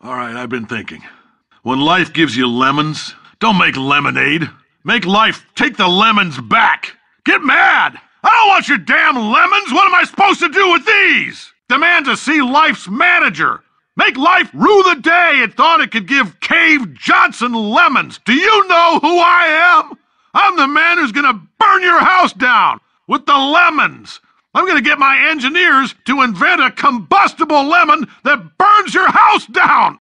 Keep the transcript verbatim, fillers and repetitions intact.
All right, I've been thinking. When life gives you lemons, don't make lemonade. Make life take the lemons back. Get mad! I don't want your damn lemons! What am I supposed to do with these? Demand to see life's manager. Make life rue the day it thought it could give Cave Johnson lemons. Do you know who I am? I'm the man who's gonna burn your house down with the lemons. I'm gonna get my engineers to invent a combustible lemon that burns your house down.